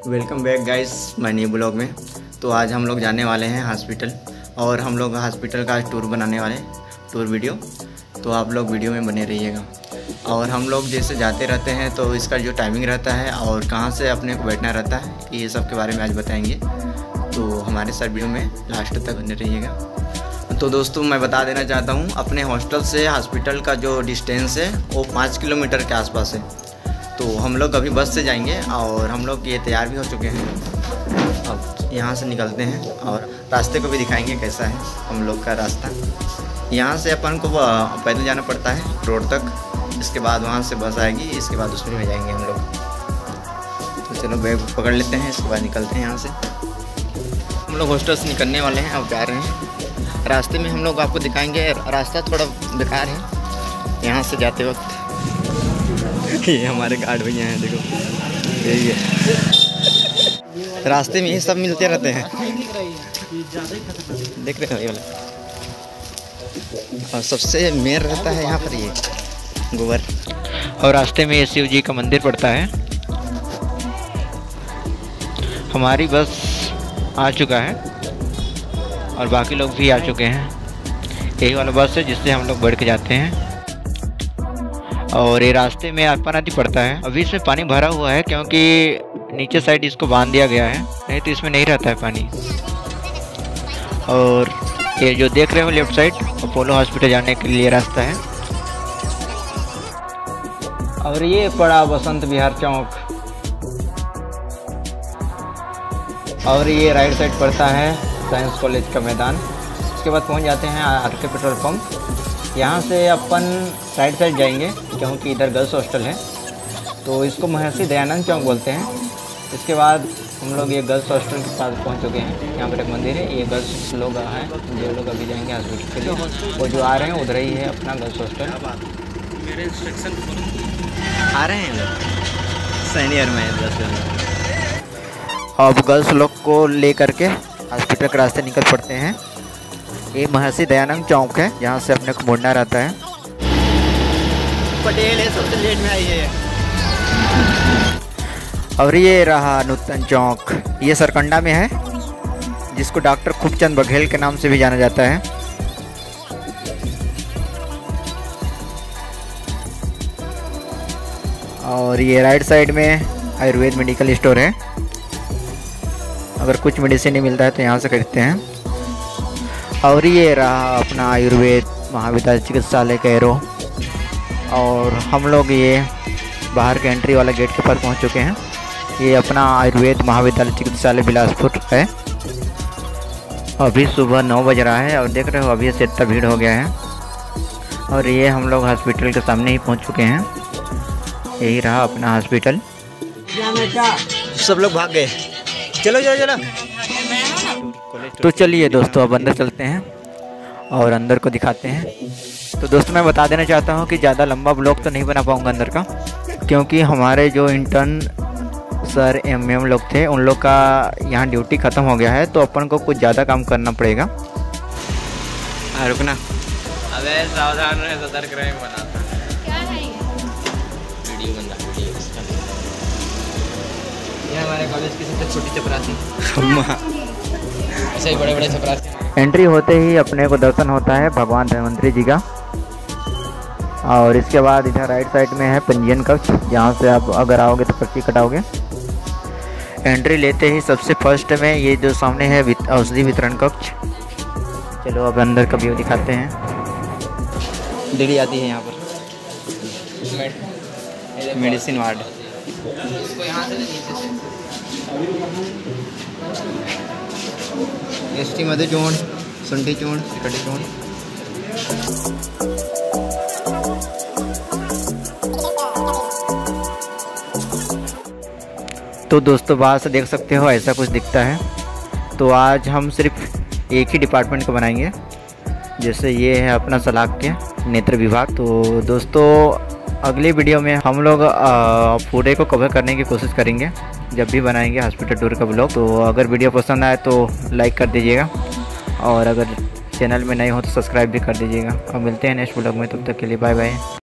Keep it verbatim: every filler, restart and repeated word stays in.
Welcome back guys my new blog में। तो आज हम लोग जाने वाले हैं हॉस्पिटल और हम लोग हॉस्पिटल का टूर बनाने वाले टूर वीडियो। तो आप लोग वीडियो में बने रहिएगा। और हम लोग जैसे जाते रहते हैं तो इसका जो टाइमिंग रहता है और कहाँ से अपने को बैठना रहता है, ये सब के बारे में आज बताएंगे। तो हमारे साथ वीडियो में लास्ट तक बने रहिएगा। तो दोस्तों मैं बता देना चाहता हूँ, अपने हॉस्टल से हॉस्पिटल का जो डिस्टेंस है वो पाँच किलोमीटर के आसपास है। तो हम लोग अभी बस से जाएंगे और हम लोग ये तैयार भी हो चुके हैं। अब यहाँ से निकलते हैं और रास्ते को भी दिखाएंगे कैसा है हम लोग का रास्ता। यहाँ से अपन को पैदल जाना पड़ता है रोड तक, इसके बाद वहाँ से बस आएगी, इसके बाद उसमें में जाएंगे हम लोग। तो चलो बैग पकड़ लेते हैं, इसके बाद निकलते हैं यहाँ से। हम लोग हॉस्टल से निकलने वाले हैं, अब जा रहे हैं। रास्ते में हम लोग आपको दिखाएंगे, रास्ता थोड़ा बेकार है यहाँ से जाते वक्त। ये हमारे गार्ड भैया हैं, देखो यही है। रास्ते में ये सब मिलते रहते हैं, देख रहे हो ये वाला। और सबसे मेन रहता है यहाँ पर ये गोबर। और रास्ते में शिव जी का मंदिर पड़ता है। हमारी बस आ चुका है और बाकी लोग भी आ चुके हैं। यही वाला बस है जिससे हम लोग बढ़ के जाते हैं। और ये रास्ते में अरपा नदी पड़ता है। अभी इसमें पानी भरा हुआ है क्योंकि नीचे साइड इसको बांध दिया गया है, नहीं तो इसमें नहीं रहता है पानी। और ये जो देख रहे हो लेफ्ट साइड अपोलो हॉस्पिटल जाने के लिए रास्ता है। और ये पड़ा बसंत विहार चौक। और ये राइट साइड पड़ता है साइंस कॉलेज का मैदान। उसके बाद पहुंच जाते हैं आर के पेट्रोल पंप। यहाँ से अपन राइट साइड जाएंगे क्योंकि इधर गर्ल्स हॉस्टल है, तो इसको महर्षि दयानंद चौक बोलते हैं। इसके बाद हम लोग ये गर्ल्स हॉस्टल के पास पहुँच चुके हैं। यहाँ पर एक मंदिर है, ये गर्ल्स लोग हैं जो लोग अभी जाएंगे हॉस्पिटल के लिए। वो जो आ रहे हैं उधर ही है अपना गर्ल्स हॉस्टल। मेरे इंस्ट्रक्शन आ रहे हैं लोग सीनियर में। अब गर्ल्स लोग को ले करके हॉस्पिटल के रास्ते निकल पड़ते हैं। ये महर्षि दयानंद चौक है, जहाँ से अपने को मुड़ना रहता है। पटेल है सबसे लेट में आई है। और ये रहा नूतन चौक, ये सरकंडा में है, जिसको डॉक्टर खूबचंद बघेल के नाम से भी जाना जाता है। और ये राइट साइड में आयुर्वेद मेडिकल स्टोर है। अगर कुछ मेडिसिन नहीं मिलता है तो यहाँ से खरीदते हैं। और ये रहा अपना आयुर्वेद महाविद्यालय चिकित्सालय कैरो। और हम लोग ये बाहर के एंट्री वाला गेट के पास पहुँच चुके हैं। ये अपना आयुर्वेद महाविद्यालय चिकित्सालय बिलासपुर है। अभी सुबह नौ बज रहा है और देख रहे हो अभी से इतना भीड़ हो गया है। और ये हम लोग हॉस्पिटल के सामने ही पहुँच चुके हैं। यही रहा अपना हॉस्पिटल। सब लोग भाग गए, चलो चलो चलो। तो चलिए दोस्तों अब अंदर चलते हैं और अंदर को दिखाते हैं। तो दोस्तों मैं बता देना चाहता हूँ कि ज़्यादा लंबा ब्लॉग तो नहीं बना पाऊँगा अंदर का, क्योंकि हमारे जो इंटर्न सर एम एम लोग थे उन लोग का यहाँ ड्यूटी ख़त्म हो गया है, तो अपन को कुछ ज़्यादा काम करना पड़ेगा। हाँ रुकना, अबे सावधान रहे, सतर्क रहे। बनाता क्या है ये वीडियो बंदा वीडियो ये हमारे कॉलेज की सबसे छोटी चपरासी। ऐसे ही बड़े बड़े चपरासी। एंट्री होते ही अपने को दर्शन होता है भगवान धन्वंतरी जी का। और इसके बाद इधर राइट साइड में है पंजीयन कक्ष, जहाँ से आप अगर आओगे तो पर्ची कटाओगे। एंट्री लेते ही सबसे फर्स्ट में ये जो सामने है औषधि वितरण कक्ष। चलो अब अंदर का व्यू दिखाते हैं। दीदी आती है यहाँ पर मेडिसिन वार्ड। इसको यहाँ से नीचे से एसटी मध्ये चूर्ण, सुंठी चूर्ण, कटी चूर्ण। तो दोस्तों बाहर से देख सकते हो ऐसा कुछ दिखता है। तो आज हम सिर्फ एक ही डिपार्टमेंट को बनाएंगे, जैसे ये है अपना सलाख के नेत्र विभाग। तो दोस्तों अगली वीडियो में हम लोग पूरे को कवर करने की कोशिश करेंगे जब भी बनाएंगे हॉस्पिटल टूर का ब्लॉग। तो अगर वीडियो पसंद आए तो लाइक कर दीजिएगा और अगर चैनल में नए हो तो सब्सक्राइब भी कर दीजिएगा। और मिलते हैं नेक्स्ट ब्लॉग में, तब तक के लिए बाय बाय।